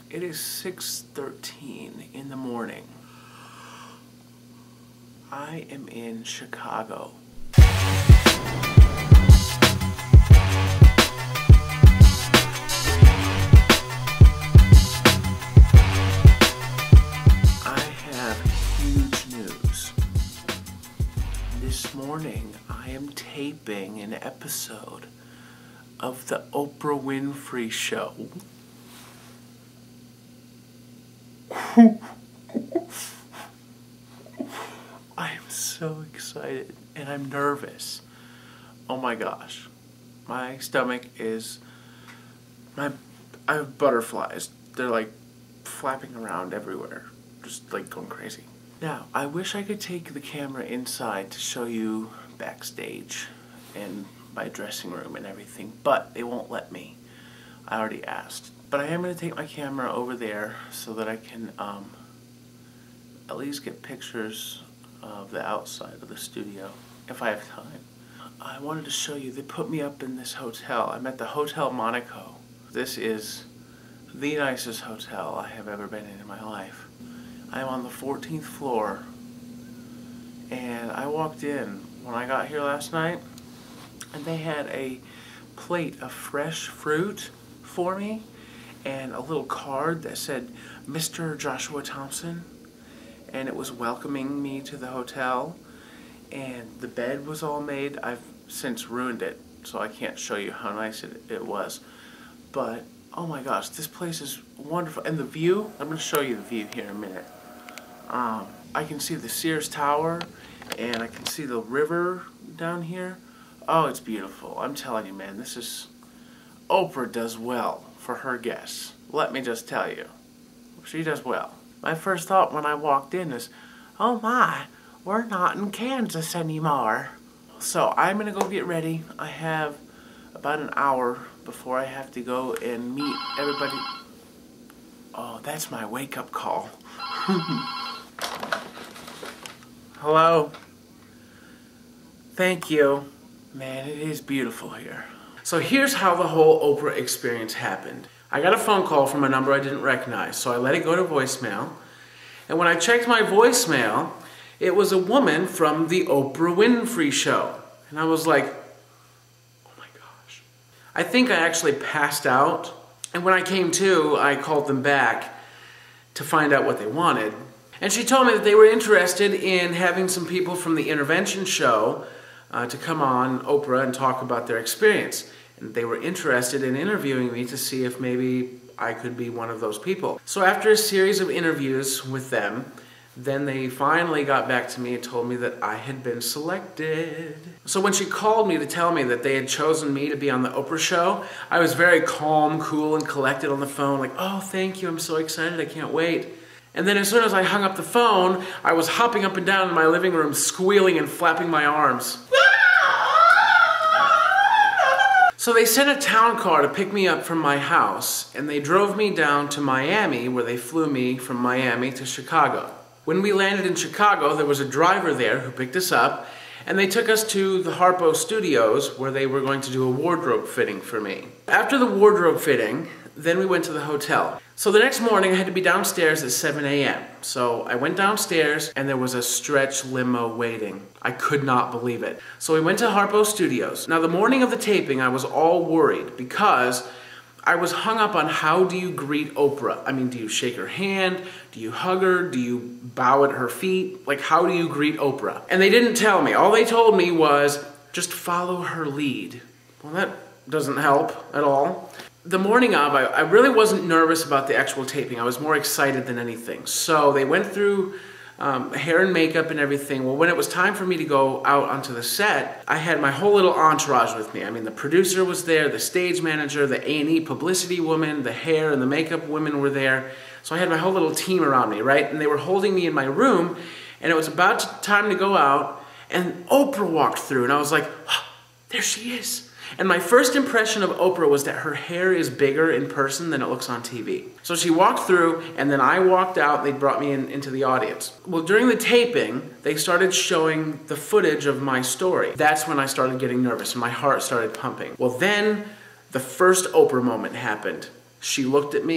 It is 6:13 in the morning. I am in Chicago. I have huge news. This morning I am taping an episode of the Oprah Winfrey Show. I am so excited and I'm nervous. Oh my gosh. My stomach is... I have butterflies. They're like flapping around everywhere. Just like going crazy. Now, I wish I could take the camera inside to show you backstage and my dressing room and everything, but they won't let me. I already asked. But I am going to take my camera over there so that I can at least get pictures of the outside of the studio, if I have time. I wanted to show you, they put me up in this hotel. I'm at the Hotel Monaco. This is the nicest hotel I have ever been in my life. I am on the 14th floor, and I walked in when I got here last night, and they had a plate of fresh fruit for me, and a little card that said, Mr. Joshua Thompson, and it was welcoming me to the hotel, and the bed was all made. I've since ruined it, so I can't show you how nice it was, but oh my gosh, this place is wonderful. And the view, I'm going to show you the view here in a minute. I can see the Sears Tower, and I can see the river down here. Oh, it's beautiful. I'm telling you, man, this is... Oprah does well for her guests. Let me just tell you. She does well. My first thought when I walked in is, oh my, we're not in Kansas anymore. So I'm going to go get ready. I have about an hour before I have to go and meet everybody. Oh, that's my wake-up call. Hello. Thank you. Man, it is beautiful here. So here's how the whole Oprah experience happened. I got a phone call from a number I didn't recognize, so I let it go to voicemail. And when I checked my voicemail, it was a woman from the Oprah Winfrey Show. And I was like, oh my gosh. I think I actually passed out. And when I came to, I called them back to find out what they wanted. And she told me that they were interested in having some people from the intervention show to come on Oprah and talk about their experience. And they were interested in interviewing me to see if maybe I could be one of those people. So after a series of interviews with them, then they finally got back to me and told me that I had been selected. So when she called me to tell me that they had chosen me to be on the Oprah Show, I was very calm, cool, and collected on the phone, like, oh, thank you, I'm so excited, I can't wait. And then as soon as I hung up the phone, I was hopping up and down in my living room, squealing and flapping my arms. So they sent a town car to pick me up from my house, and they drove me down to Miami, where they flew me from Miami to Chicago. When we landed in Chicago, there was a driver there who picked us up, and they took us to the Harpo Studios, where they were going to do a wardrobe fitting for me. After the wardrobe fitting, then we went to the hotel. So the next morning I had to be downstairs at 7 a.m. So I went downstairs and there was a stretch limo waiting. I could not believe it. So we went to Harpo Studios. Now the morning of the taping I was all worried because I was hung up on how do you greet Oprah? I mean, do you shake her hand? Do you hug her? Do you bow at her feet? Like, how do you greet Oprah? And they didn't tell me. All they told me was just follow her lead. Well, that doesn't help at all. The morning of, I really wasn't nervous about the actual taping. I was more excited than anything. So they went through hair and makeup and everything. Well, when it was time for me to go out onto the set, I had my whole little entourage with me. I mean, the producer was there, the stage manager, the A&E publicity woman, the hair and the makeup women were there. So I had my whole little team around me, right? And they were holding me in my room, and it was about time to go out, and Oprah walked through, and I was like, oh, there she is. And my first impression of Oprah was that her hair is bigger in person than it looks on TV. So she walked through, and then I walked out, they brought me into the audience. Well, during the taping, they started showing the footage of my story. That's when I started getting nervous, and my heart started pumping. Well, then, the first Oprah moment happened. She looked at me,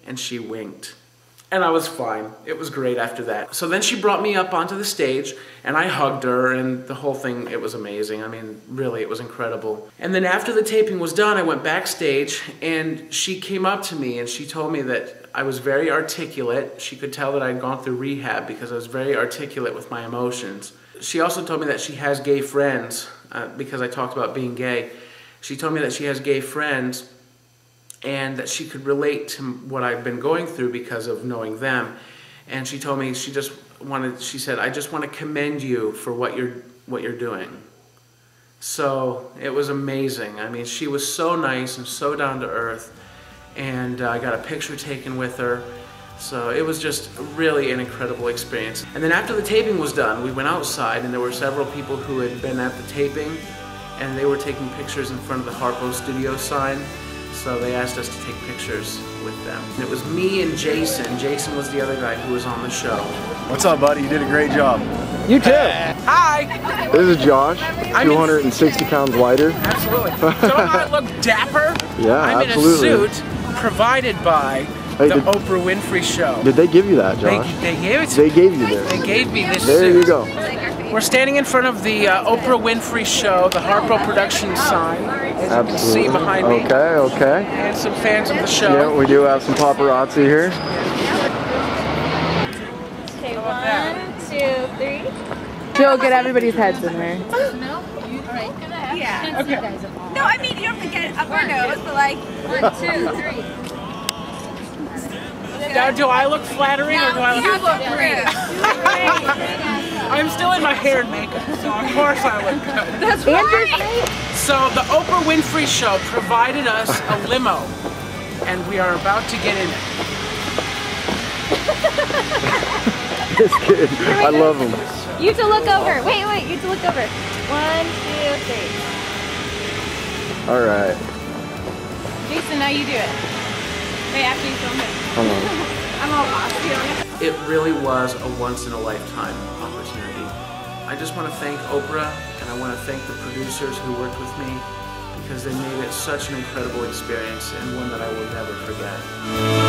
and she winked. And I was fine. It was great after that. So then she brought me up onto the stage, and I hugged her, and the whole thing, it was amazing. I mean, really, it was incredible. And then after the taping was done, I went backstage, and she came up to me, and she told me that I was very articulate. She could tell that I'd gone through rehab because I was very articulate with my emotions. She also told me that she has gay friends, because I talked about being gay. She told me that she has gay friends, and that she could relate to what I've been going through because of knowing them. And she told me she said, I just want to commend you for what you're doing. So it was amazing. I mean, she was so nice and so down to earth, and I got a picture taken with her. So it was just really an incredible experience. And then after the taping was done, we went outside, and there were several people who had been at the taping, and they were taking pictures in front of the Harpo Studio sign. So they asked us to take pictures with them. And it was me and Jason. Jason was the other guy who was on the show. What's up, buddy? You did a great job. You too. Hi! This is Josh, 260 pounds lighter. Absolutely. Don't I look dapper? Yeah, I'm absolutely. in a suit provided by the Oprah Winfrey Show. Did they give you that, Josh? They gave it to me. They gave you this. They gave me this There suit. you go. We're standing in front of the Oprah Winfrey Show, the Harpo Productions sign, as you can see behind me. Okay. And some fans of the show. Yeah, we do have some paparazzi here. Okay, 1, 2, 3. She'll get everybody's heads in there. No? Alright, yeah. Okay. No, I mean, you don't have to get up our nose, but like, 1, 2, 3. Now, do I look flattering or do I look... You look great. I'm still in my hair and makeup, so of course I look good. That's right. So the Oprah Winfrey Show provided us a limo, and we are about to get in it. This kid, I love him. You to look over. Wait, you to look over. 1, 2, 3. All right. Jason, now you do it. Wait, after you film it. Hold on. I'm all lost. It really was a once-in-a-lifetime opportunity. I just want to thank Oprah, and I want to thank the producers who worked with me, because they made it such an incredible experience and one that I will never forget.